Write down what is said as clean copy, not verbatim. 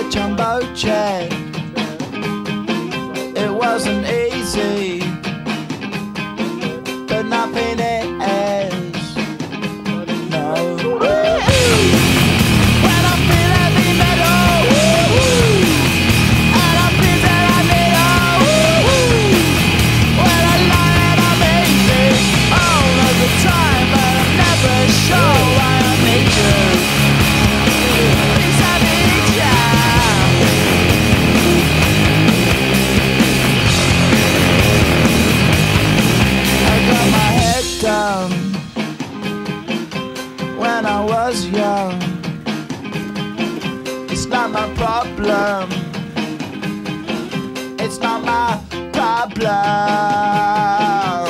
jumbo jet. It wasn't easy, but nothing is. No. When I feel heavy metal, and I feel that I need when I lie and I'm easy all of the time, but I'm never sure why I need you. Please I need you. I got my head down when I was young. It's not my problem. It's not my problem.